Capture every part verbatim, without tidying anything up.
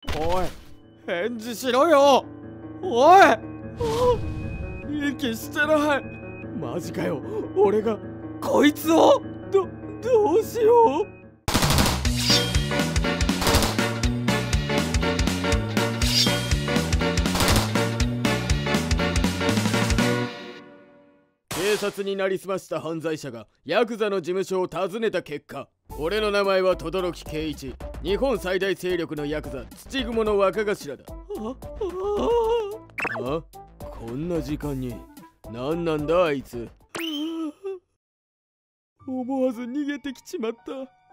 おい、返事しろよ。おい、息してない。マジかよ、俺がこいつをどどうしよう。警察になりすました犯罪者がヤクザの事務所を訪ねた結果、俺の名前は轟圭一、日本最大勢力のヤクザ土蜘蛛の若頭だ。ああ、こんな時間に何なんだあいつ。思わず逃げてきちまった。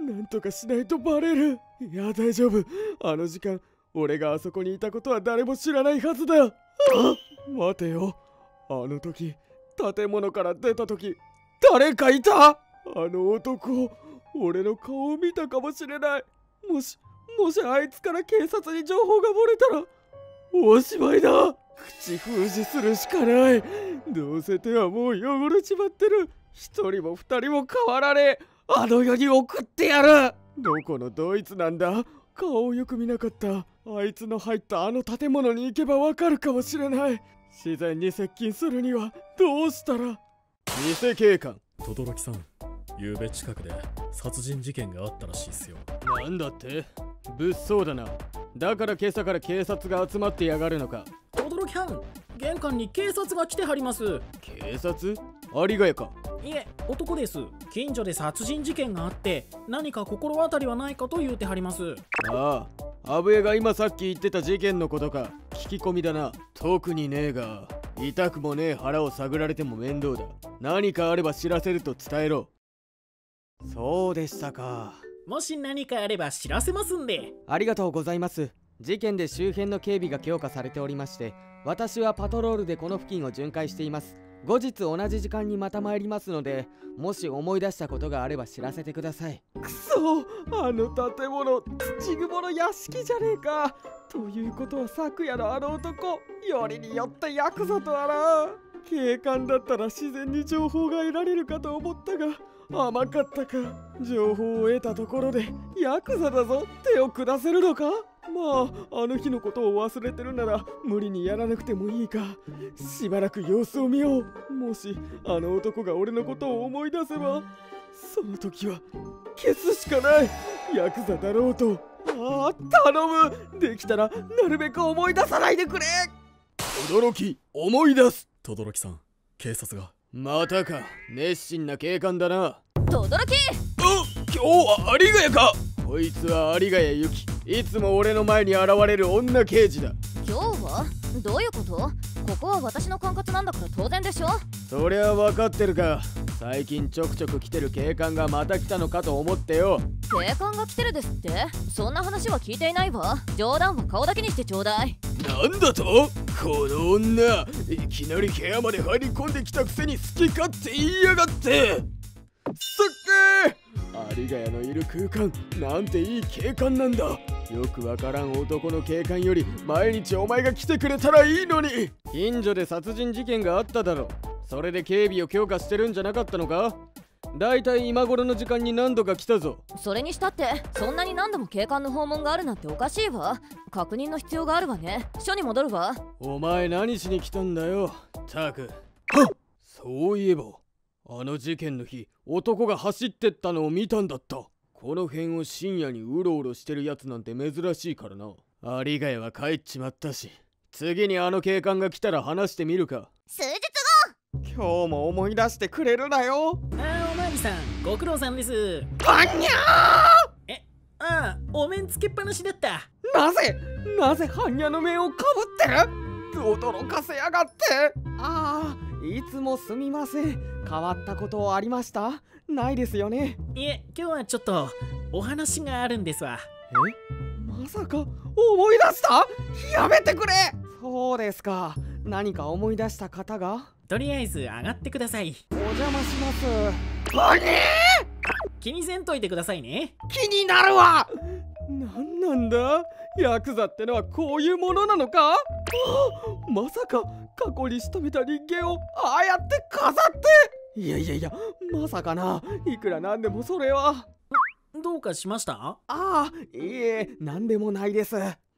なんとかしないとバレる。いや大丈夫、あの時間俺があそこにいたことは誰も知らないはずだ。あ、待てよ、あの時建物から出た時誰かいた。あの男、俺の顔を見たかもしれない。もしもしあいつから警察に情報が漏れたらおしまいだ。口封じするしかない。どうせ手はもう汚れちまってる。一人も二人も変わらねえ。あの世に送ってやる。どこのドイツなんだ。顔をよく見なかった。あいつの入ったあの建物に行けばわかるかもしれない。自然に接近するにはどうしたら。偽警官轟さん、昨べ近くで殺人事件があったらしいっすよ。 なんだって。物騒だな。だから今朝から警察が集まってやがるのか。 轟はん、玄関に警察が来てはります。 警察？有ヶ谷か？ いえ、男です。近所で殺人事件があって何か心当たりはないかと言うてはります。 ああ、アブエが今さっき言ってた事件のことか。聞き込みだな。特にねえが、痛くもねえ腹を探られても面倒だ。何かあれば知らせると伝えろ。そうでしたか。 もし何かあれば知らせますんで。 ありがとうございます。事件で周辺の警備が強化されておりまして、私はパトロールでこの付近を巡回しています。後日同じ時間にまた参りますので、もし思い出したことがあれば知らせてください。くそ、あの建物、土蜘の屋敷じゃねえか。ということは昨夜のあの男、よりによってヤクザとはな。警官だったら自然に情報が得られるかと思ったが甘かったか。情報を得たところでヤクザだぞ、手を下せるのか。まああの日のことを忘れてるなら無理にやらなくてもいいか。しばらく様子を見よう。もしあの男が俺のことを思い出せば、その時は消すしかない。ヤクザだろうと。ああ頼む、できたらなるべく思い出さないでくれ。驚き思い出す。 轟さん、警察が。 またか。熱心な警官だな。 轟！ あ、今日は有ヶ谷か。こいつは有ヶ谷由紀。いつも俺の前に現れる女刑事だ。 今日はどういうこと？ここは私の管轄なんだから当然でしょ。 そりゃ分かってるか。最近ちょくちょく来てる警官がまた来たのかと思ってよ。 警官が来てるですって？そんな話は聞いていないわ。冗談は顔だけにしてちょうだい。 なんだと？この女、いきなり部屋まで入り込んできたくせに好き勝手言いやがって。すっげー、有ヶ谷のいる空間なんていい警官なんだ。よくわからん男の警官より毎日お前が来てくれたらいいのに。近所で殺人事件があっただろ。それで警備を強化してるんじゃなかったのか。だいたい今頃の時間に何度か来たぞ。 それにしたってそんなに何度も警官の訪問があるなんておかしいわ。確認の必要があるわね。署に戻るわ。 お前何しに来たんだよ。たく。はっ、そういえばあの事件の日、男が走ってったのを見たんだった。この辺を深夜にうろうろしてるやつなんて珍しいからな。有ヶ谷は帰っちまったし、次にあの警官が来たら話してみるか。 数日後。 今日も思い出してくれるなよ。 あー、おまわりさん、ご苦労さんです。 はんにゃー。え、ああ、お面つけっぱなしだった。 なぜなぜ般若の面をかぶってる。驚かせやがって。ああ、いつもすみません。変わったことありました？ないですよね。 いえ、今日はちょっとお話があるんですわ。 え、まさか思い出した？やめてくれ。そうですか。何か思い出した方が？ とりあえず上がってください。 お邪魔します。何？ 気にせんといてくださいね。 気になるわ。なんなんだ、ヤクザってのはこういうものなのか。まさか過去に仕留めた人間をああやって飾って。いやいやいや、まさかな。いくらなんでもそれは。 どうかしました？ ああ、いいえ、なんでもないです。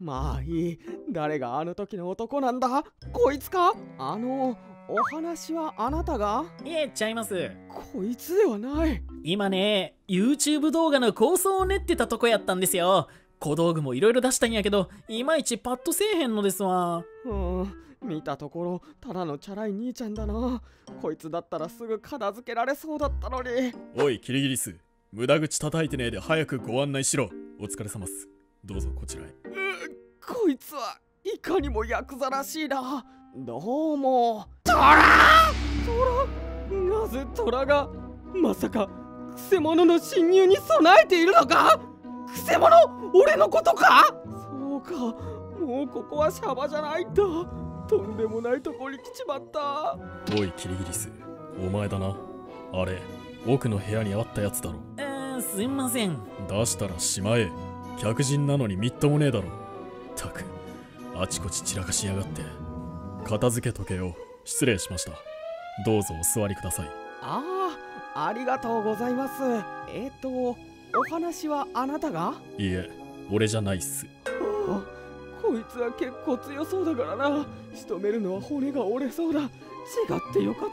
まあいい。誰があの時の男なんだ？こいつか？あのお話はあなたが？ いえ、ちゃいます。 こいつではない。 今ね、YouTube 動画の構想を練ってたとこやったんですよ。小道具もいろいろ出したんやけど、いまいちパッとせえへんのですわ。 うん、見たところただのチャラい兄ちゃんだな。こいつだったらすぐ片付けられそうだったのに。 おいキリギリス、無駄口叩いてねえで早くご案内しろ。お疲れ様っす。どうぞこちらへ。 こいつはいかにもヤクザらしいな。どうも。トラトラなぜトラがまさかくせ者の侵入に備えているのか？くせ者俺のことか？そうか、もうここはシャバじゃないんだ。とんでもないとこに来ちまった。 おいキリギリス、お前だな。あれ奥の部屋にあったやつだろ。 えー、すいません。 出したらしまえ。客人なのにみっともねえだろ。たくあちこち散らかしやがって。片付けとけよ。失礼しました。どうぞお座りください。 ああ、ありがとうございます。えっとお話はあなたが？ いいえ、俺じゃないっす。 はあ、こいつは結構強そうだからな。仕留めるのは骨が折れそうだ。違ってよかった。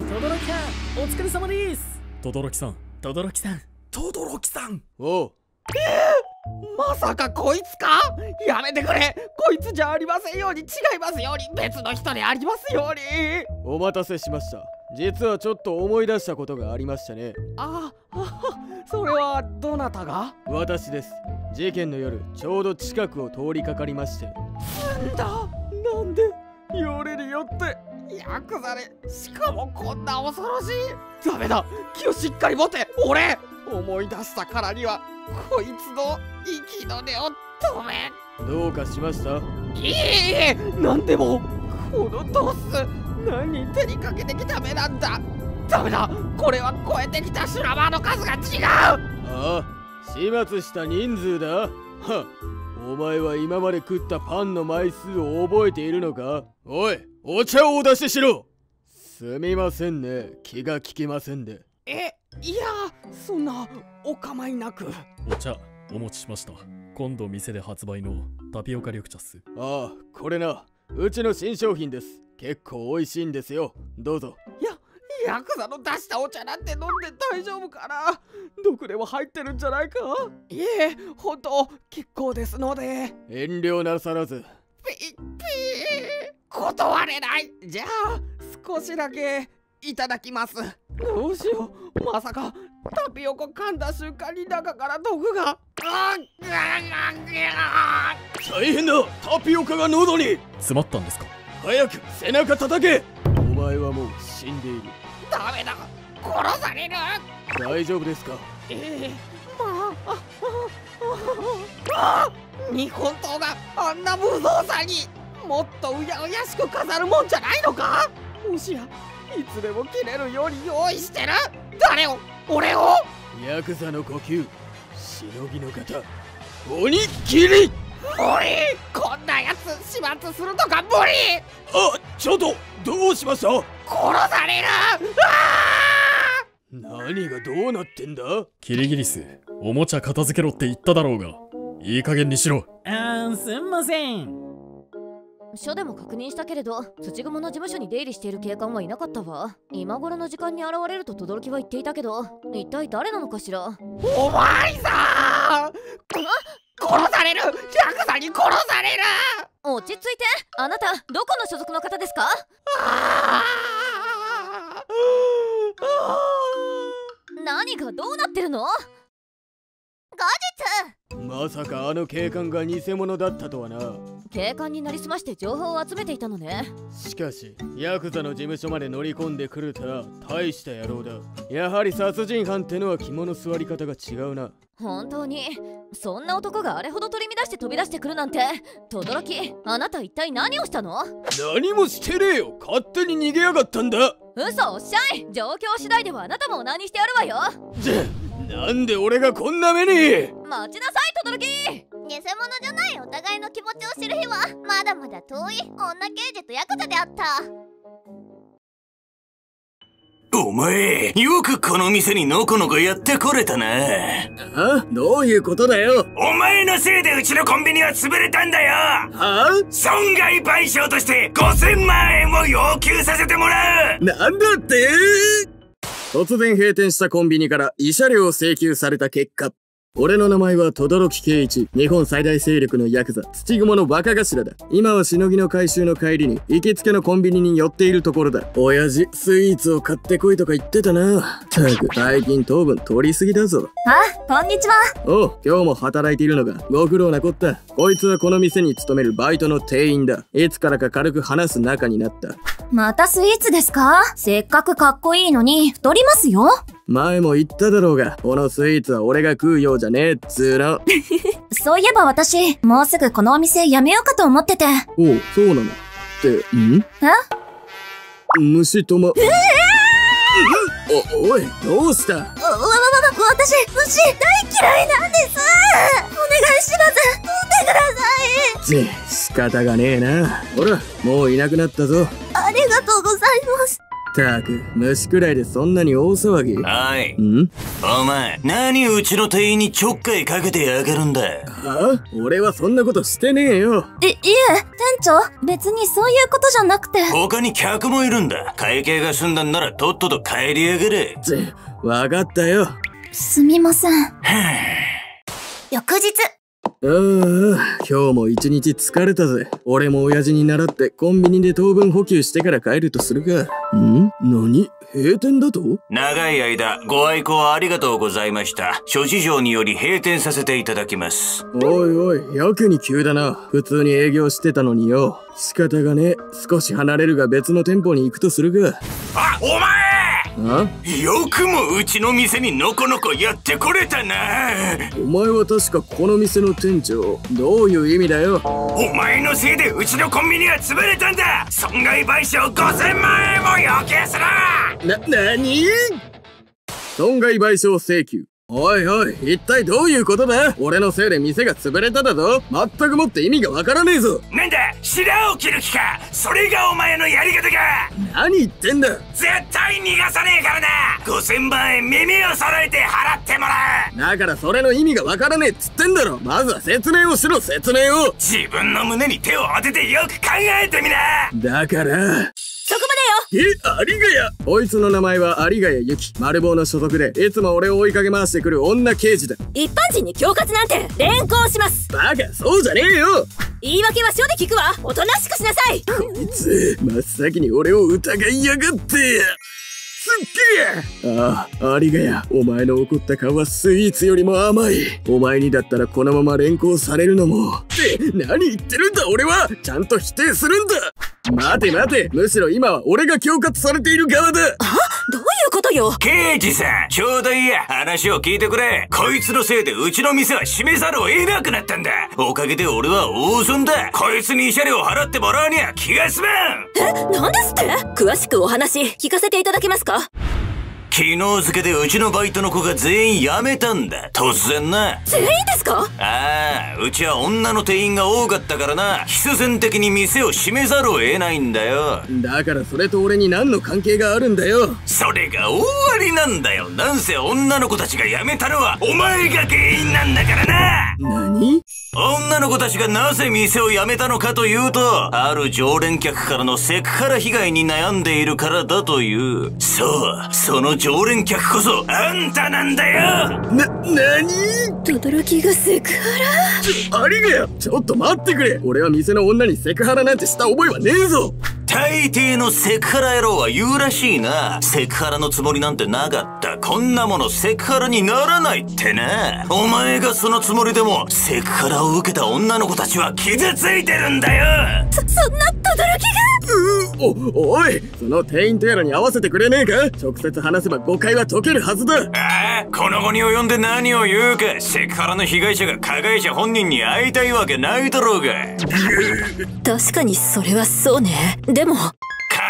轟さん、お疲れ様です。 轟さん、 轟さん、轟さん。 おう。 まさかこいつか？やめてくれ。こいつじゃありませんように。違いますように。別の人でありますように。お待たせしました。実はちょっと思い出したことがありましたね。ああ、それはどなたが？私です。事件の夜ちょうど近くを通りかかりまして。なんだ、なんでよりによってヤクザで、しかもこんな恐ろしい。ダメだ、気をしっかり持て。俺思い出したからにはこいつの息の根を止め。どうかしました？いえいえ、なんでもこのドス何人手にかけてきた目なんだ。ダメだ、これは超えてきた修羅場の数が違う。ああ、始末した人数だ。はっ、お前は今まで食ったパンの枚数を覚えているのか？おい、お茶をお出ししろ。すみませんね、気が利きませんで。え、いや、そんなお構いなく。 お茶お持ちしました。今度店で発売のタピオカ緑茶っす。 ああ、これな、うちの新商品です。結構美味しいんですよ。どうぞ。いや、ヤクザの出したお茶なんて飲んで大丈夫かな？毒でも入ってるんじゃないか？いえ、本当結構ですので。遠慮なさらず。ピッピー、断れない。じゃあ少しだけいただきます。どうしよう、まさかタピオカ噛んだ瞬間に中から毒が。大変だ、タピオカが喉に詰まったんですか？ 早く背中叩け。お前はもう死んでいる。ダメだ、殺される。大丈夫ですか？ええ、まあ、あああ日本刀があんな無造作にもっとうやうやしく飾るもんじゃないのか？もしやいつでも切れるように用意してる。誰を？俺を？ヤクザの呼吸、しのぎの型、鬼切り。無理、こんなやつ始末するとか無理。あ、ちょっとどうしました？殺される。あー、何がどうなってんだ？ キリギリス、おもちゃ片付けろって言っただろうが、いい加減にしろ。 あー、すんません。 署でも確認したけれど、土雲の事務所に出入りしている警官はいなかったわ。今頃の時間に現れると轟は言っていたけど、一体誰なのかしら？おまわりさん、殺される。ヤクザに殺される。落ち着いて。あなたどこの所属の方ですか？あ何がどうなってるの？後日、まさかあの警官が偽物だったとはな。警官になりすまして情報を集めていたのね。しかしヤクザの事務所まで乗り込んでくるとは大した野郎だ。やはり殺人犯ってのは肝の座り方が違うな。本当にそんな男があれほど取り乱して飛び出してくるなんて。轟、あなた一体何をしたの？何もしてねえよ、勝手に逃げやがったんだ。嘘おっしゃい。状況次第ではあなたも何してやるわよ。じゃなんで俺がこんな目に。待ちなさい轟。偽物じゃないお互いの気持ちを知る日はまだまだ遠い。女刑事とヤクザであった。 お前、よくこの店にのこのこやってこれたな。 あ？どういうことだよ。 お前のせいでうちのコンビニは潰れたんだよ。 はあ？ 損害賠償としてごせんまんえんを要求させてもらう。 なんだって？突然閉店したコンビニから慰謝料を請求された結果、俺の名前は轟圭一、日本最大勢力のヤクザ、土雲の若頭だ。今はしのぎの回収の帰りに、行きつけのコンビニに寄っているところだ。親父、スイーツを買ってこいとか言ってたな。たく、最近糖分取りすぎだぞ。 あ、こんにちは。 おう、今日も働いているのか。ご苦労なこった。こいつはこの店に勤めるバイトの店員だ。いつからか軽く話す仲になった。 またスイーツですか？せっかくかっこいいのに、太りますよ。 前も言っただろうが、このスイーツは俺が食うようじゃねえっつーの。 そういえば私、もうすぐこのお店辞めようかと思ってて。 おう、そうなの。って、ん？ え？ 虫とま。えぇー！お、おい、どうした？わ、わ、わ、 私、虫大嫌いなんです。お願いします。取ってください。 ち、仕方がねえな。ほら、もういなくなったぞ。 ありがとうございます。 たく、虫くらいでそんなに大騒ぎ。 はい。 ん？ お前、何うちの店員にちょっかいかけてやがるんだ。 はあ？俺はそんなことしてねえよ。 え、いえ、店長、別にそういうことじゃなくて。 他に客もいるんだ。会計が済んだんならとっとと帰りやがれ。 ち、わかったよ。 すみません。翌日。 ああ、今日も一日疲れたぜ。俺も親父に習ってコンビニで糖分補給してから帰るとするか。ん？何？閉店だと？ 長い間ご愛顧ありがとうございました。諸事情により閉店させていただきます。 おいおい、やけに急だな。普通に営業してたのによ。仕方がねえ。少し離れるが別の店舗に行くとするか。 あ、お前！ あ？ よくもうちの店にのこのこやってこれたな。 お前は確かこの店の店長。どういう意味だよ。 お前のせいでうちのコンビニは潰れたんだ。損害賠償ごせんまんえんも要求する。 な、なに？損害賠償請求。おいおい、一体どういうことだ？俺のせいで店が潰れただぞ。全くもって意味がわからねえぞ。 なんだ、白を切る気か。それがお前のやり方か。 何言ってんだ。 絶対逃がさねえからな。ごせんまんえん耳を揃えて払ってもらう。 だからそれの意味がわからねえっつってんだろ。まずは説明をしろ、説明を。 自分の胸に手を当ててよく考えてみな。 だからそこまでよ。 え、有賀谷。こいつの名前は有賀谷由紀。丸棒の所属でいつも俺を追いかけ回してくる女刑事だ。 一般人に恐喝なんて連行します。 バカ、そうじゃねえよ。 言い訳は署で聞くわ。おとなしくしなさい。 こいつ真っ先に俺を疑いやがって。すっげえ。ああ、有賀谷。お前の怒った顔はスイーツよりも甘い。お前にだったらこのまま連行されるのも。って何言ってるんだ俺は。ちゃんと否定するんだ。待て待て、むしろ今は俺が恐喝されている側だ。 あ、どういうことよ。 刑事さん、ちょうどいいや。話を聞いてくれ。こいつのせいでうちの店は閉めざるを得なくなったんだ。おかげで俺は大損だ。こいつに慰謝料を払ってもらうには気が済まん。 え、なんですって？詳しくお話聞かせていただけますか？ 昨日付でうちのバイトの子が全員辞めたんだ。突然な。 全員ですか？ ああ、うちは女の店員が多かったからな。必然的に店を閉めざるを得ないんだよ。 だからそれと俺に何の関係があるんだよ。 それが大ありなんだよ。なんせ女の子たちが辞めたのはお前が原因なんだからな。 何？ 女の子たちがなぜ店を辞めたのかというと、ある常連客からのセクハラ被害に悩んでいるからだという。そう、その常連客こそあんたなんだよ。 な、なに？ 轟がセクハラ？ ちょ、有賀谷、ちょっと待ってくれ。俺は店の女にセクハラなんてした覚えはねえぞ。 大抵のセクハラ野郎は言うらしいな。セクハラのつもりなんてなかった。こんなものセクハラにならないってな。お前がそのつもりでもセクハラを受けた女の子たちは傷ついてるんだよ。 そ、そんな轟が。 うお、おい、その店員とやらに合わせてくれねえか。直接話せば誤解は解けるはずだ。 ああ、この後に及んで何を言うか。セクハラの被害者が加害者本人に会いたいわけないだろうが。 確かにそれはそうね。でも加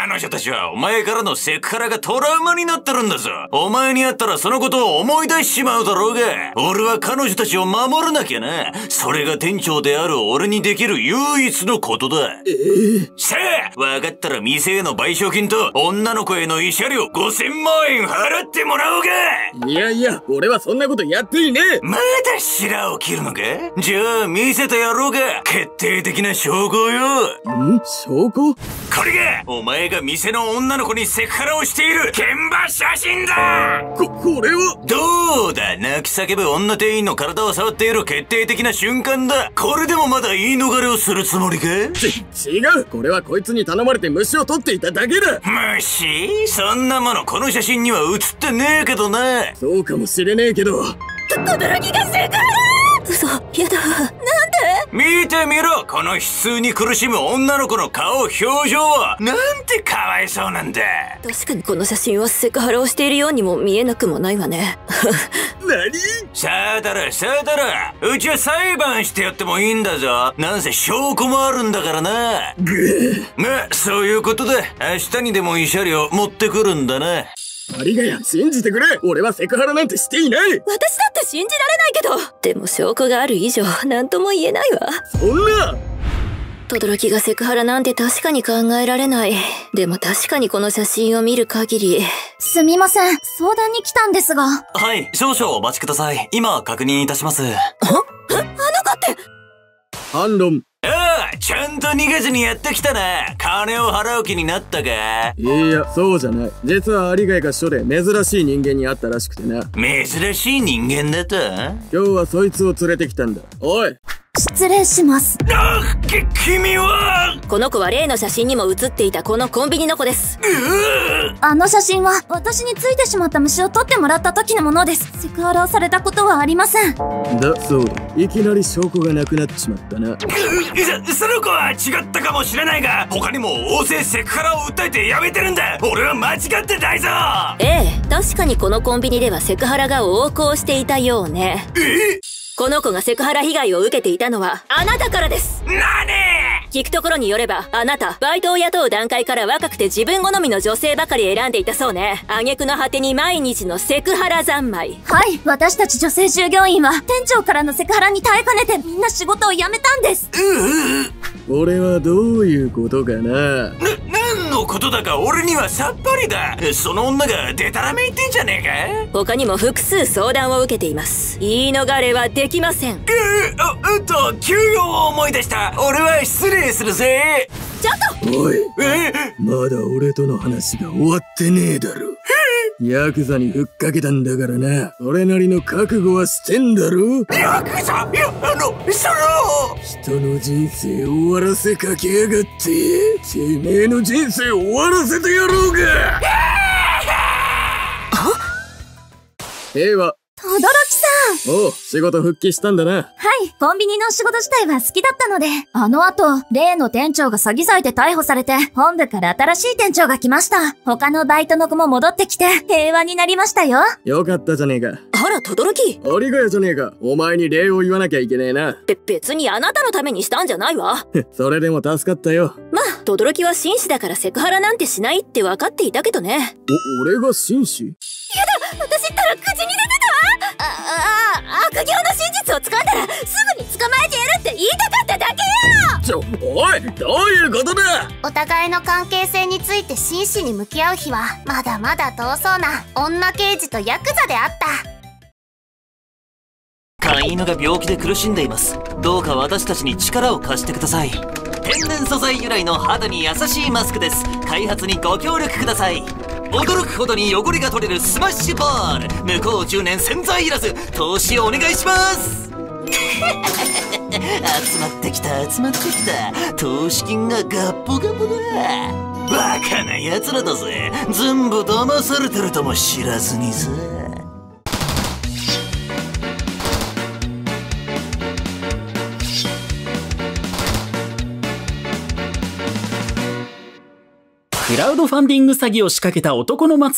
彼女たちはお前からのセクハラがトラウマになってるんだぞ。お前に会ったらそのことを思い出しちまうだろうが、俺は彼女たちを守らなきゃな。それが店長である俺にできる唯一のことだ。えー、さあ、わかったら店への賠償金と女の子への慰謝料ごせんまんえん払ってもらおうが。 いやいや、俺はそんなことやっていねえ。 まだ白を切るのか？じゃあ見せてやろうが。決定的な証拠よ。 ん？証拠？ これがお前が店の女の子にセクハラをしている現場写真だ。 こ、これはどうだ、泣き叫ぶ女店員の体を触っている決定的な瞬間だ。これでもまだ言い逃れをするつもりか？ ち、違う。これはこいつに頼まれて虫を取っていただけだ。 虫？そんなものこの写真には写ってねえけどな。 そうかもしれねえけど。 トトロギがセクハラ！嘘、やだ。なんで？ 見てみろ、この悲痛に苦しむ女の子の顔、表情は。なんてかわいそうなんだ。 確かにこの写真はセクハラをしているようにも見えなくもないわね。 何？ さあだらさあだら、うちは裁判してやってもいいんだぞ。なんせ証拠もあるんだからな。まあそういうことだ。明日にでも慰謝料持ってくるんだな。 アリガヤ、信じてくれ。俺はセクハラなんてしていない。 私だって信じられないけど。でも証拠がある以上何とも言えないわ。 そんな。 轟がセクハラなんて確かに考えられない。でも確かにこの写真を見る限り。すみません、相談に来たんですが。 はい、少々お待ちください。今確認いたします。あ、 あ、あの子って反論。 ああ、ちゃんと逃げずにやってきたな。金を払う気になったか？ いや、そうじゃない。実はアリガイが署で珍しい人間に会ったらしくてな。 珍しい人間だと？ 今日はそいつを連れてきたんだ。おい、 失礼します。 あ、き、君は？ この子は例の写真にも写っていたこのコンビニの子です。 うあの写真は私についてしまった虫を取ってもらった時のものです。セクハラをされたことはありません。 だそうだ。いきなり証拠がなくなっちまったな。 そ、その子は違ったかもしれないが、他にも大勢セクハラを訴えてやめてるんだ。俺は間違ってないぞ。 ええ、確かにこのコンビニではセクハラが横行していたようね。 え？ この子がセクハラ被害を受けていたのはあなたからです。 なに？ 聞くところによれば、あなたバイトを雇う段階から若くて自分好みの女性ばかり選んでいたそうね。挙句の果てに毎日のセクハラ三昧。はい、私たち女性従業員は店長からのセクハラに耐えかねてみんな仕事を辞めたんです。 うう俺はどういうことかな。 な、何のことだか俺にはさっぱりだ。その女がデタラメ言ってんじゃねえか？ 他にも複数相談を受けています。言い逃れはできません。 うあ、うんと、休養を思い出した。俺は失礼するぜ。 ちょっとおい、 え？ まだ俺との話が終わってねえだろ。ヤクザにふっかけたんだからな。俺なりの覚悟はしてんだろ。 ヤクザ？いや、あの、その人の人生終わらせかけやがって。てめえの人生終わらせてやろうが。平和。 轟さん。 おう、仕事復帰したんだな。 はい、コンビニの仕事自体は好きだったので。あの後、例の店長が詐欺罪で逮捕されて、本部から新しい店長が来ました。他のバイトの子も戻ってきて、平和になりましたよ。 よかったじゃねえか。 あら、轟。 ありがやじゃねえか。お前に礼を言わなきゃいけねえな。 べ、別にあなたのためにしたんじゃないわ。 それでも助かったよ。 まあ、轟は紳士だからセクハラなんてしないって分かっていたけどね。 お、俺が紳士？ やだ、私ったら口に出てたわ。あ、あ、悪行の真実を掴んだらすぐに捕まえてやるって言いたかっただけよ。 ちょ、おい、どういうことだ。 お互いの関係性について真摯に向き合う日はまだまだ遠そうな女刑事とヤクザであった。 飼い犬が病気で苦しんでいます。どうか私たちに力を貸してください。天然素材由来の肌に優しいマスクです。開発にご協力ください。驚くほどに汚れが取れるスマッシュボール。向こうじゅうねん洗剤いらず。投資お願いします集まってきた集まってきた。投資金がガッポガポだ。バカな奴らだぜ。全部騙されてるとも知らずにさ。 クラウドファンディング詐欺を仕掛けた男の末路。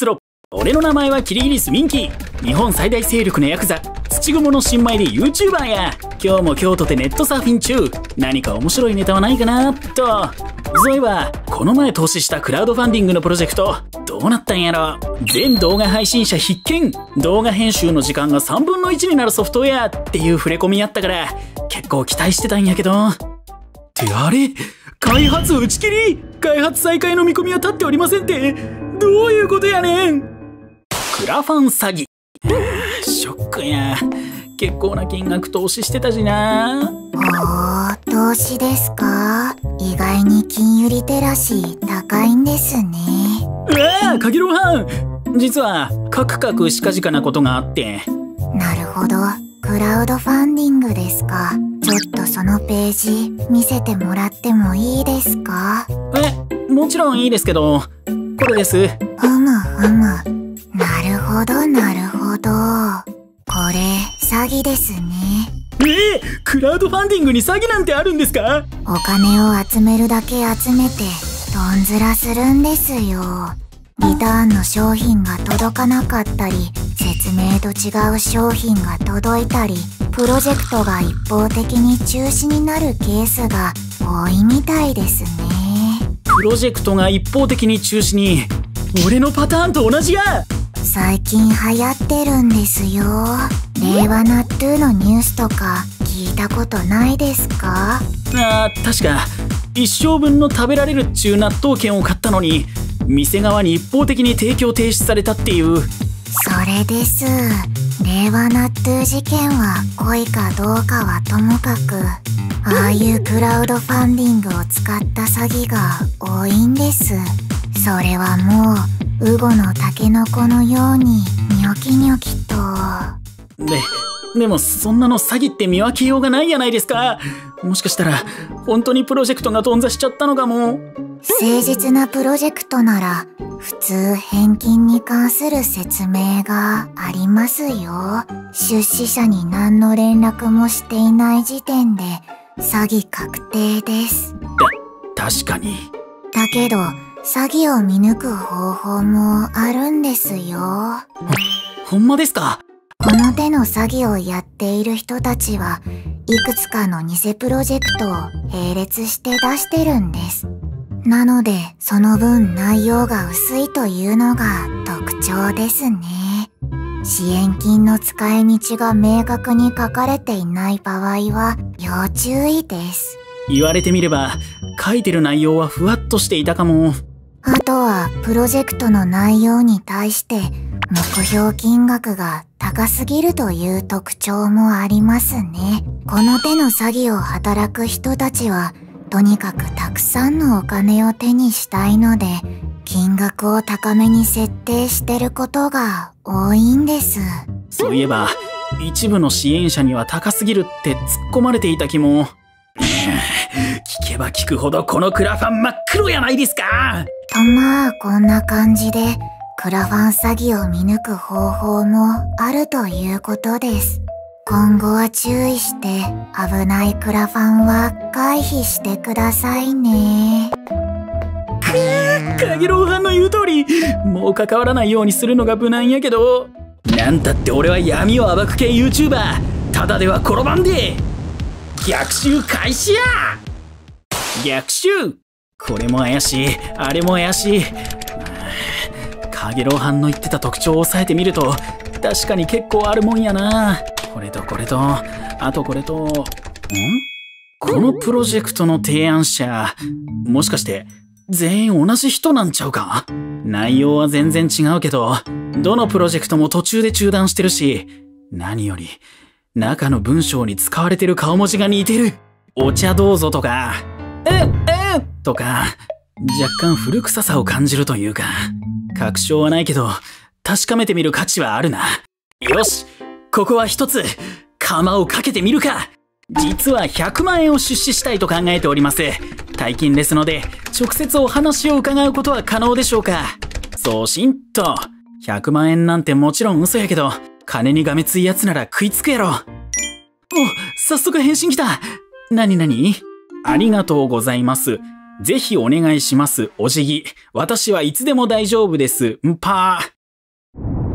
俺の名前はキリギリスミンキー。日本最大勢力のヤクザ土蜘蛛の新米で YouTuber や。今日も今日とてネットサーフィン中。何か面白いネタはないかなと。そういえばこの前投資したクラウドファンディングのプロジェクトどうなったんやろ。全動画配信者必見。動画編集の時間がさんぶんのいちになるソフトウェアっていう触れ込みやったから結構期待してたんやけど。ってあれ、開発打ち切り。開発再開の見込みは立っておりませんって。どういうことやねん。クラファン詐欺。ショックや。結構な金額投資してたしな。 おー、投資ですか。意外に金融リテラシー高いんですね。 うわあ、かげろうはん。実はカクカクしかじかなことがあって。 なるほど、クラウドファンディングですか。ちょっとそのページ見せてもらってもいいですか。 え、もちろんいいですけど、これです。 ふむふむ、なるほどなるほど。これ詐欺ですね。 えー、クラウドファンディングに詐欺なんてあるんですか。 お金を集めるだけ集めてどんずらするんですよ。リターンの商品が届かなかったり、説明と違う商品が届いたり、プロジェクトが一方的に中止になるケースが多いみたいですね。 プロジェクトが一方的に中止に。俺のパターンと同じや。 最近流行ってるんですよ。令和納豆のニュースとか聞いたことないですか。 あー、確か一生分の食べられるっちゅう納豆券を買ったのに店側に一方的に提供停止されたっていう。 それです。令和納豆事件は故意かどうかはともかく、ああいうクラウドファンディングを使った詐欺が多いんです。それはもうウゴのタケノコのようにニョキニョキと。 で、でもそんなの詐欺って見分けようがないやないですか。もしかしたら本当にプロジェクトが頓挫しちゃったのかも。 誠実なプロジェクトなら普通返金に関する説明がありますよ。出資者に何の連絡もしていない時点で詐欺確定です。 た、確かに。 だけど詐欺を見抜く方法もあるんですよ。 ほ、ほんまですか。 この手の詐欺をやっている人たちはいくつかの偽プロジェクトを並列して出してるんです。なのでその分内容が薄いというのが特徴ですね。支援金の使い道が明確に書かれていない場合は要注意です。 言われてみれば書いてる内容はふわっとしていたかも。 あとはプロジェクトの内容に対して目標金額が高すぎるという特徴もありますね。この手の詐欺を働く人たちはとにかくたくさんのお金を手にしたいので金額を高めに設定してることが多いんです。 そういえば一部の支援者には高すぎるって突っ込まれていた気も。聞けば聞くほどこのクラファン真っ黒やないですか。 とまあこんな感じでクラファン詐欺を見抜く方法もあるということです。今後は注意して危ないクラファンは回避してくださいね。 くー、かげろうはんの言う通り、もう関わらないようにするのが無難やけど、なんたって俺は闇を暴く系 YouTuber、ただでは転ばんで。逆襲開始や。逆襲、これも怪しい、あれも怪しい。かげろうはんの言ってた特徴を抑えてみると確かに結構あるもんやな。これとこれとあとこれと。んこのプロジェクトの提案者、もしかして全員同じ人なんちゃうか。内容は全然違うけどどのプロジェクトも途中で中断してるし、何より中の文章に使われてる顔文字が似てる。お茶どうぞとかええとか若干古臭さを感じるというか、確証はないけど確かめてみる価値はあるな。よし、ここは一つ釜をかけてみるか。実はひゃくまんえんを出資したいと考えております。大金ですので直接お話を伺うことは可能でしょうか。送信と。ひゃくまんえんなんてもちろん嘘やけど金にがめついやつなら食いつくやろ。お、早速返信来た。なになに。ありがとうございます。ぜひお願いします。お辞儀。私はいつでも大丈夫です。んぱー。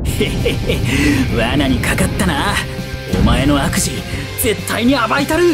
へへへ、罠にかかったな。お前の悪事絶対に暴いたる。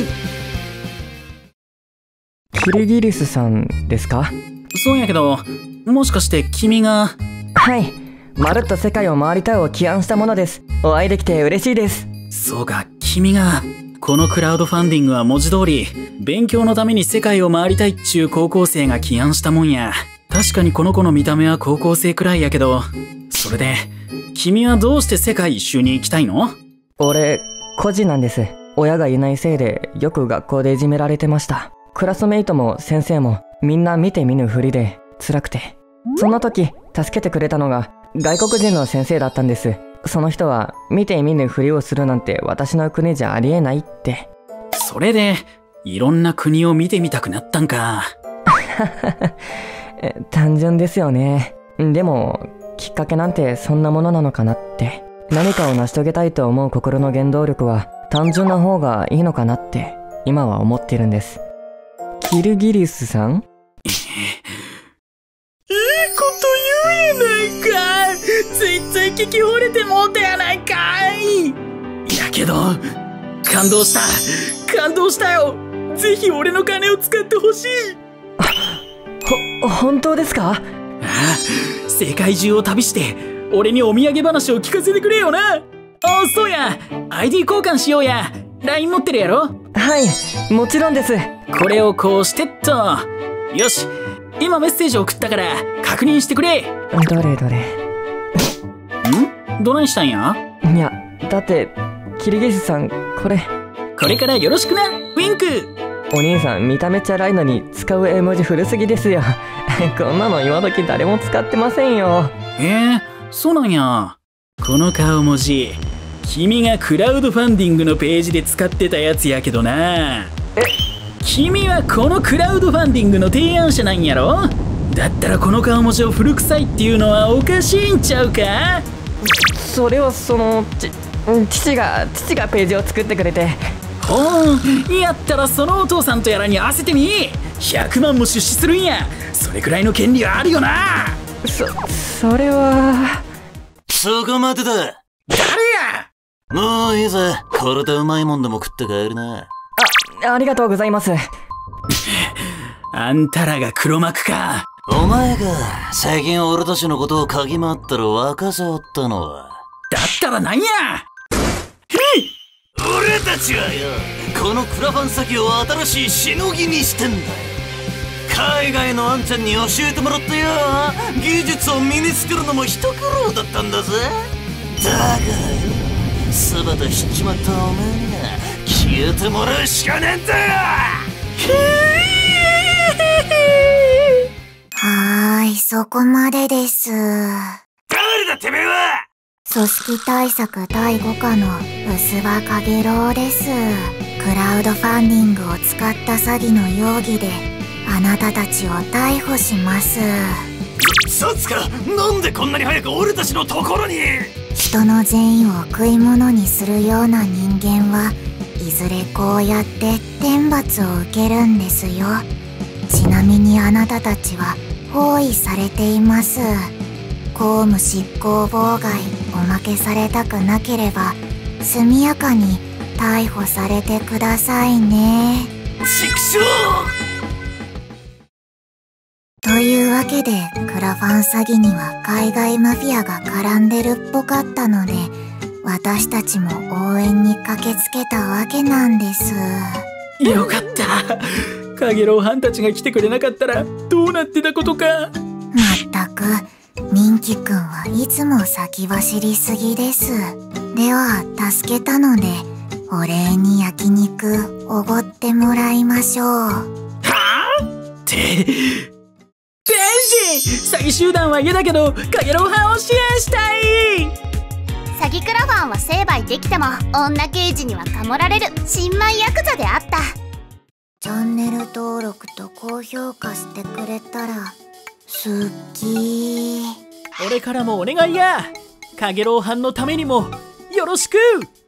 キルギリスさんですか？ そうやけど、もしかして君が。 はい、まるっと世界を回りたいを起案したものです。お会いできて嬉しいです。 そうか、君が。このクラウドファンディングは文字通り勉強のために世界を回りたいっちゅう高校生が起案したもんや。確かにこの子の見た目は高校生くらいやけど、それで君はどうして世界一周に行きたいの？ 俺孤児なんです。親がいないせいでよく学校でいじめられてました。クラスメイトも先生もみんな見て見ぬふりで辛くて、そんな時助けてくれたのが外国人の先生だったんです。その人は見て見ぬふりをするなんて私の国じゃありえないって。 それでいろんな国を見てみたくなったんか。 単純ですよね。でもきっかけなんてそんなものなのかなって。何かを成し遂げたいと思う心の原動力は単純な方がいいのかなって今は思ってるんです。キルギリスさん？ いいこと言えないか。ついつい聞き惚れてもうたやないかい。やけど感動した、感動したよ。ぜひ俺の金を使ってほしい。 ほ、本当ですか？ ああ、世界中を旅して俺にお土産話を聞かせてくれよな。あ、そうや、 アイディー 交換しようや。 ライン 持ってるやろ？ はい、もちろんです。 これをこうしてっと。よし、今メッセージ送ったから確認してくれ。 どれどれ。 ん？どないしたんや？ いや、だってキルギリスさんこれ。 これからよろしくな、ウィンク。 お兄さん見た目チャラいのに使う絵文字古すぎですよ。こんなの今時誰も使ってませんよ。 えー、そうなんや。この顔文字君がクラウドファンディングのページで使ってたやつやけどな。え？君はこのクラウドファンディングの提案者なんやろ？だったらこの顔文字を古臭いっていうのはおかしいんちゃうか？ それはそのち父が父がページを作ってくれて。 ほう、やったらそのお父さんとやらに合わせてみ。ひゃくまんも出資するんや。それくらいの権利はあるよな。 そそれは。 そこまでだ。 誰や？ もういいぜ。これでうまいもんでも食って帰るな。 あ、ありがとうございます。 あんたらが黒幕か。 お前が最近俺たちのことを嗅ぎ回ったら若さおったのは。 だったらなんや。 へい！俺たちはよ、このクラファン先を新しいしのぎにしてんだよ。海外のあんちゃんに教えてもらってよ、技術を身につけるのも一苦労だったんだぜ。だがよ、全て知っちまったお前には消えてもらうしかねえんだよ。 はーい、そこまでです。 誰だてめえは。 組織対策だいご課の薄葉かげろうです。クラウドファンディングを使った詐欺の容疑であなたたちを逮捕します。 そつか、なんでこんなに早く俺たちのところに。 人の善意を食い物にするような人間はいずれこうやって天罰を受けるんですよ。ちなみにあなたたちは包囲されています。公務執行妨害おまけされたくなければ速やかに逮捕されてくださいね。 畜生！ というわけでクラファン詐欺には海外マフィアが絡んでるっぽかったので私たちも応援に駆けつけたわけなんです。 よかった。カゲロウハンたちが来てくれなかったらどうなってたことか。 まったくミンキくんはいつも先走りすぎです。では助けたのでお礼に焼肉おごってもらいましょう。はぁ？って天使！詐欺集団は嫌だけどカゲロウハンを支援したい。 詐欺クラファンは成敗できても女刑事にはかもられる新米ヤクザであった。 チャンネル登録と高評価してくれたらすっきー。 俺からもお願いや。カゲロウハンのためにもよろしく。